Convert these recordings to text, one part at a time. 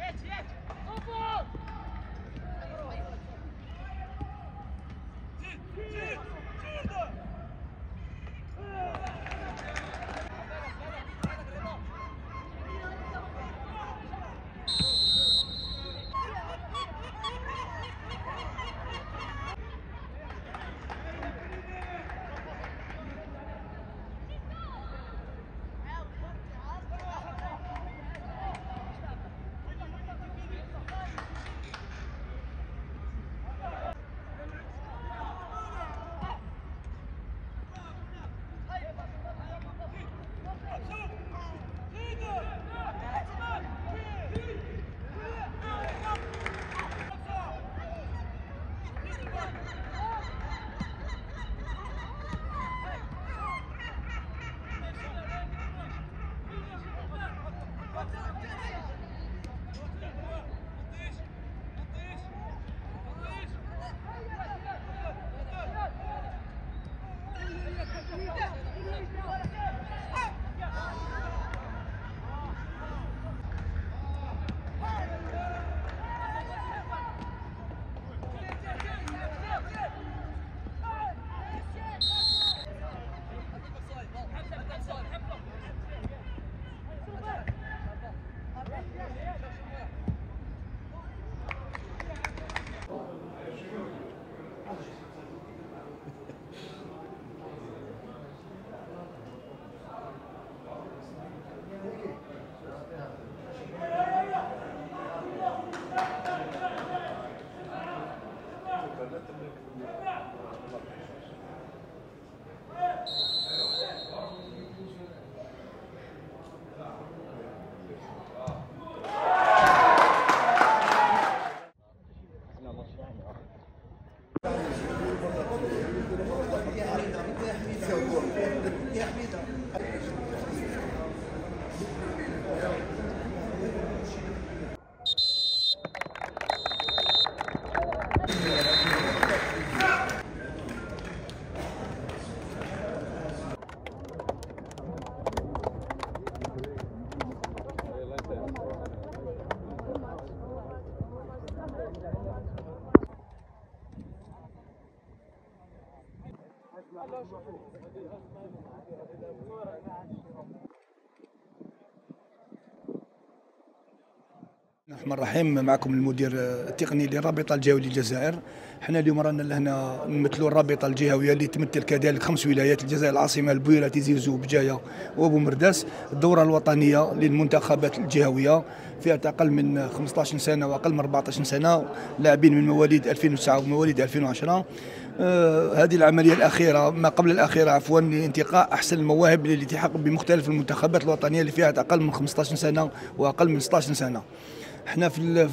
الرحمن الرحيم. معكم المدير التقني للرابطه الجهويه للجزائر. حنا اليوم رانا لهنا نمثلوا الرابطه الجهويه اللي تمثل كذلك 5 ولايات: الجزائر العاصمه، البويره، تيزي وزو، بجايه وابو مرداس. الدوره الوطنيه للمنتخبات الجهويه فئه اقل من 15 سنه واقل من 14 سنه، لاعبين من مواليد 2009 ومواليد 2010. هذه العمليه الاخيره ما قبل الاخيره عفوا لانتقاء احسن المواهب للالتحاق بمختلف المنتخبات الوطنيه لفئه اقل من 15 سنه واقل من 16 سنه. احنا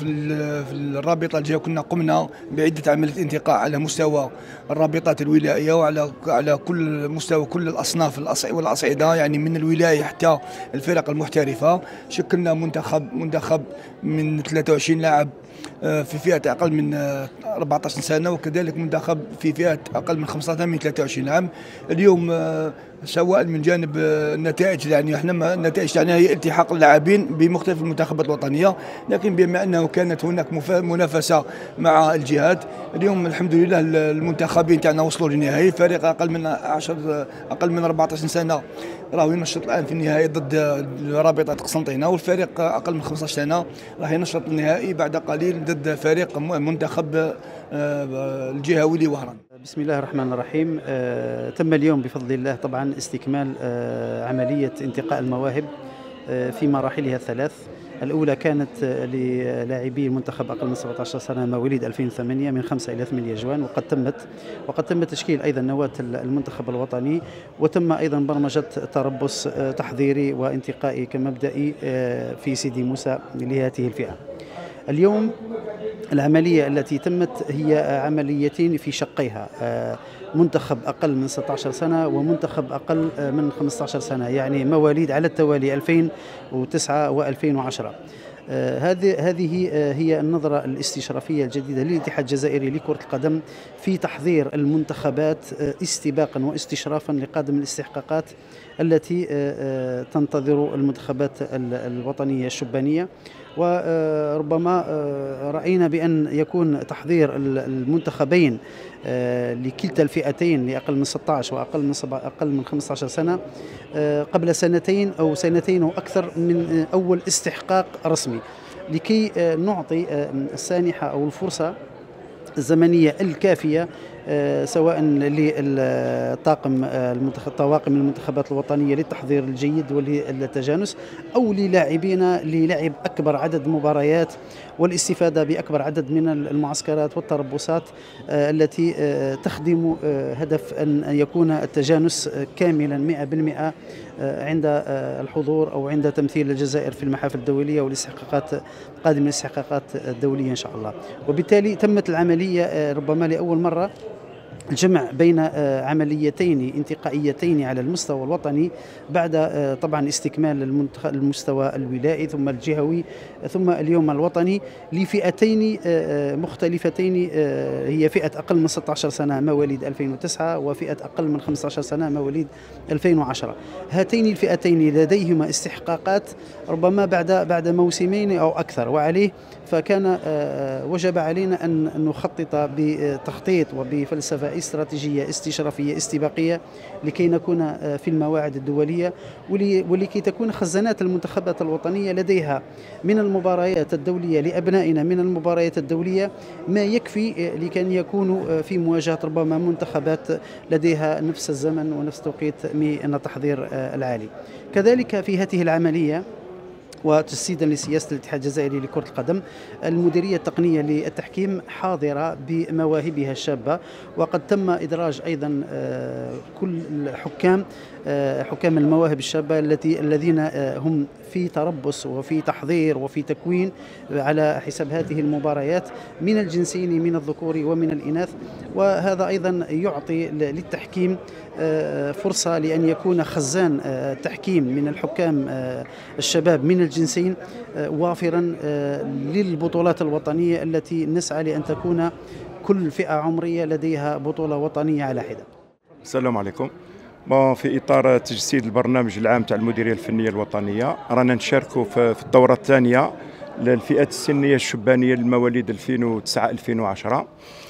في الرابطه الجهويه كنا قمنا بعده عمليات انتقاء على مستوى الرابطات الولائيه وعلى كل مستوى كل الاصناف والاصعده، يعني من الولايه حتى الفرق المحترفه. شكلنا منتخب من 23 لاعب في فئه اقل من 14 سنه، وكذلك منتخب في فئه اقل من 15 من 23 عام. اليوم سواء من جانب النتائج، يعني احنا النتائج تاعنا هي التحاق اللاعبين بمختلف المنتخبات الوطنيه، لكن بما انه كانت هناك منافسه مع الجهات، اليوم الحمد لله المنتخبين تاعنا وصلوا للنهائي. فريق اقل من 14 سنه راهو ينشط الان في النهائي ضد رابطه قسنطينه، والفريق اقل من 15 سنه راح ينشط النهائي بعد قليل ضد فريق منتخب الجهوي لوهران. بسم الله الرحمن الرحيم. تم اليوم بفضل الله طبعا استكمال عملية انتقاء المواهب في مراحلها الثلاث. الأولى كانت للاعبي المنتخب أقل من 17 سنة مواليد 2008 من 5 إلى 8 جوان، وقد تم تشكيل أيضا نواة المنتخب الوطني، وتم أيضا برمجة تربص تحضيري وانتقائي كمبدئي في سيدي موسى لهذه الفئة. اليوم العملية التي تمت هي عمليتين في شقيها: منتخب أقل من 16 سنة ومنتخب أقل من 15 سنة، يعني مواليد على التوالي 2009 و2010. هذه هي النظرة الاستشرافية الجديدة للاتحاد الجزائري لكرة القدم في تحضير المنتخبات استباقا واستشرافا لقادم الاستحقاقات التي تنتظر المنتخبات الوطنية الشبانية. وربما رأينا بأن يكون تحضير المنتخبين لكلتا الفئتين لأقل من 16 وأقل من 15 سنة قبل سنتين أو سنتين أو أكثر من أول استحقاق رسمي، لكي نعطي السانحة أو الفرصة الزمنية الكافية سواء للطاقم طواقم المنتخبات الوطنية للتحضير الجيد وللتجانس، أو للاعبين للعب أكبر عدد مباريات والاستفادة بأكبر عدد من المعسكرات والتربصات التي تخدم هدف أن يكون التجانس كاملا 100% عند الحضور أو عند تمثيل الجزائر في المحافل الدولية والاستحقاقات قادمة الاستحقاقات الدولية إن شاء الله. وبالتالي تمت العملية ربما لأول مرة الجمع بين عمليتين انتقائيتين على المستوى الوطني بعد طبعا استكمال المستوى الولائي ثم الجهوي ثم اليوم الوطني لفئتين مختلفتين، هي فئة أقل من 16 سنة مواليد 2009 وفئة أقل من 15 سنة مواليد 2010. هاتين الفئتين لديهما استحقاقات ربما بعد موسمين أو أكثر، وعليه فكان وجب علينا أن نخطط بتخطيط وبفلسفة استراتيجية استشرافية استباقية لكي نكون في المواعيد الدولية ولكي تكون خزانات المنتخبات الوطنية لديها من المباريات الدولية لأبنائنا من المباريات الدولية ما يكفي لكي يكونوا في مواجهة ربما منتخبات لديها نفس الزمن ونفس توقيت من التحضير العالي. كذلك في هذه العملية وتجسيدا لسياسة الاتحاد الجزائري لكرة القدم، المديرية التقنية للتحكيم حاضرة بمواهبها الشابة، وقد تم إدراج أيضا كل حكام المواهب الشابة الذين هم في تربص وفي تحضير وفي تكوين على حساب هذه المباريات من الجنسين من الذكور ومن الإناث. وهذا أيضا يعطي للتحكيم فرصة لأن يكون خزان التحكيم من الحكام الشباب من الجنسين وافرا للبطولات الوطنية التي نسعى لأن تكون كل فئة عمرية لديها بطولة وطنية على حدة. السلام عليكم. في إطار تجسيد البرنامج العام تاع المديرية الفنية الوطنية رانا نشاركوا في الدورة الثانية للفئات السنية الشبانية للمواليد 2009-2010.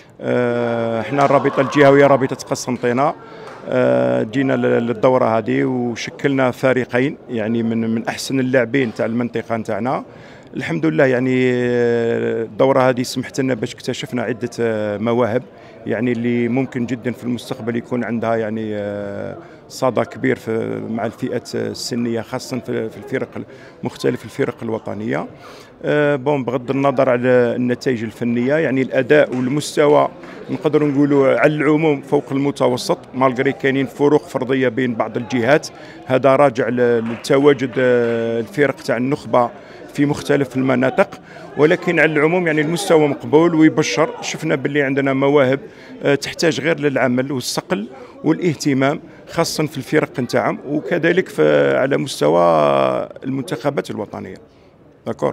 احنا الرابطة الجهوية رابطة قسنطينة جينا للدورة هذه وشكلنا فريقين يعني من أحسن اللاعبين تاع المنطقة نتاعنا. الحمد لله يعني الدورة هذه سمحت لنا باش اكتشفنا عدة مواهب يعني اللي ممكن جدا في المستقبل يكون عندها يعني صدى كبير مع الفئات السنية خاصة في الفرق مختلف الفرق الوطنية. بغض النظر على النتائج الفنية يعني الأداء والمستوى نقدر نقولوا على العموم فوق المتوسط، مالغري كاينين فروق فردية بين بعض الجهات، هذا راجع لتواجد الفرق تاع النخبة في مختلف المناطق، ولكن على العموم يعني المستوى مقبول ويبشر. شفنا باللي عندنا مواهب تحتاج غير للعمل والصقل والاهتمام خاصة في الفرق نتاعهم وكذلك على مستوى المنتخبات الوطنية. داكور.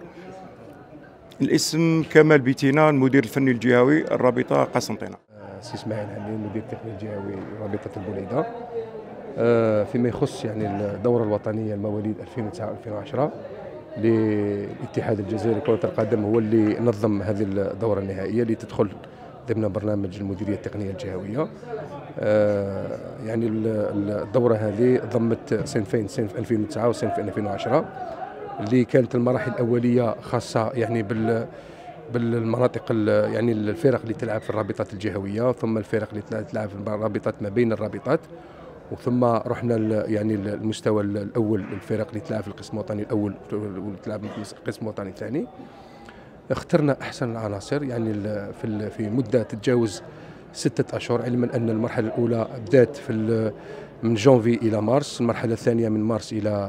الاسم كمال بيتينا، المدير الفني الجهوي الرابطة قسنطينة. سي اسماعيل حميد، مدير التقني الجهوي رابطة البوليدة. فيما يخص يعني الدورة الوطنية المواليد 2009-2010 للاتحاد الجزائري لكرة القدم هو اللي نظم هذه الدورة النهائية اللي تدخل ضمن برنامج المديرية التقنية الجهوية. يعني الدورة هذه ضمت صنفين، صنف 2009 وصنف 2010 اللي كانت المراحل الأولية خاصة يعني بالمناطق يعني الفرق اللي تلعب في الرابطات الجهوية، ثم الفرق اللي تلعب في الرابطات ما بين الرابطات، وثم رحنا يعني المستوى الأول الفرق اللي تلعب في القسم الوطني الأول وتلعب في القسم الوطني الثاني. اخترنا أحسن العناصر يعني في مدة تتجاوز 6 أشهر، علما أن المرحلة الأولى بدأت من جانفي إلى مارس، المرحلة الثانية من مارس إلى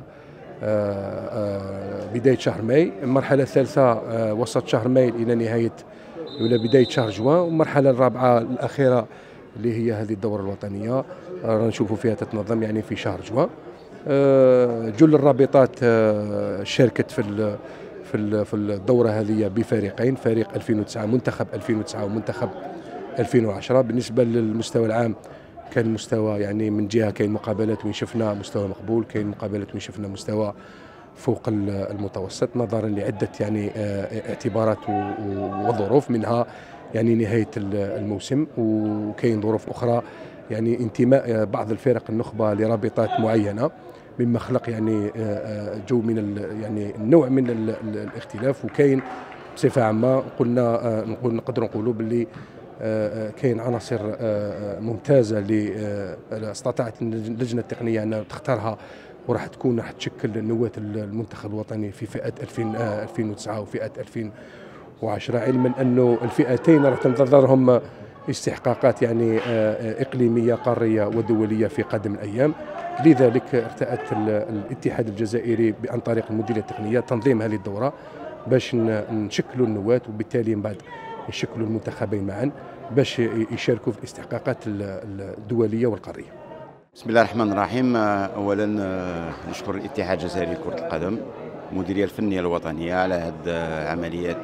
بداية شهر ماي، المرحلة الثالثة وسط شهر ماي إلى نهاية ولا بداية شهر جوان، والمرحلة الرابعة الأخيرة اللي هي هذه الدورة الوطنية نشوفوا فيها تتنظم يعني في شهر جوان. جل الرابطات شاركت في في الدوره هذه بفريقين، فريق 2009 منتخب 2009 ومنتخب 2010. بالنسبه للمستوى العام كان مستوى يعني من جهه كاين مقابلات وين شفنا مستوى مقبول، كاين مقابلات وين شفنا مستوى فوق المتوسط نظرا لعده يعني اعتبارات وظروف، منها يعني نهايه الموسم، وكاين ظروف اخرى يعني انتماء بعض الفرق النخبه لرابطات معينه، مما خلق يعني جو من يعني نوع من الاختلاف. وكاين بصفه عامه نقدروا نقولوا باللي كاين عناصر ممتازه اللي استطاعت اللجنه التقنيه انها تختارها وراح تشكل نواه المنتخب الوطني في فئه 2009 وفئه 2010، علما انه الفئتين راح تنتظرهم استحقاقات يعني اقليميه قاريه ودوليه في قادم الايام. لذلك ارتأت الاتحاد الجزائري عن طريق المديريه التقنيه تنظيم هذه الدوره باش نشكلوا النواه، وبالتالي من بعد يشكلوا المنتخبين معا باش يشاركوا في الاستحقاقات الدوليه والقاريه. بسم الله الرحمن الرحيم. اولا نشكر الاتحاد الجزائري لكره القدم، المديريه الفنيه الوطنيه على هذه عمليه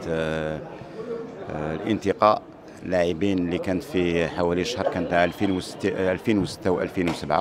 الانتقاء لاعبين اللي كانت في حوالي شهر، كانت 2006 و2007،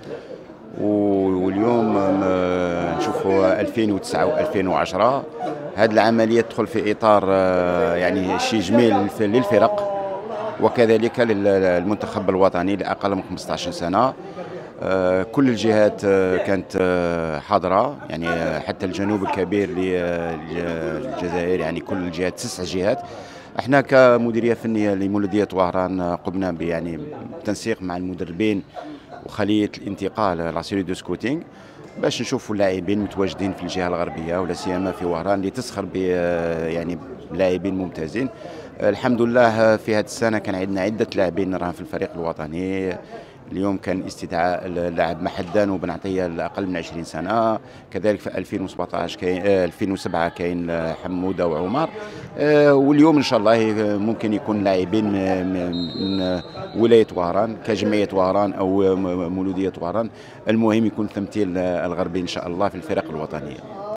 واليوم نشوفوا 2009 و2010. هذه العمليه تدخل في اطار يعني شيء جميل للفرق وكذلك للمنتخب الوطني لاقل من 15 سنه. كل الجهات كانت حاضره، يعني حتى الجنوب الكبير للجزائر، يعني كل الجهات 9 جهات. احنا كمديريه فنيه لمولوديه وهران قمنا يعني بالتنسيق مع المدربين وخليه الانتقال لا سيري دو سكوتينغ باش نشوفوا اللاعبين متواجدين في الجهه الغربيه ولا سيما في وهران اللي تسخر ب يعني لاعبين ممتازين. الحمد لله في هذه السنه كان عندنا عده لاعبين راهم في الفريق الوطني. اليوم كان استدعاء اللاعب محدان وبن عطيه لاقل من 20 سنه، كذلك في 2017 كاين 2007 كاين حموده وعمر، واليوم ان شاء الله ممكن يكون لاعبين من ولايه وهران كجمعيه وهران او مولوديه وهران. المهم يكون تمثيل الغربي ان شاء الله في الفرق الوطنيه.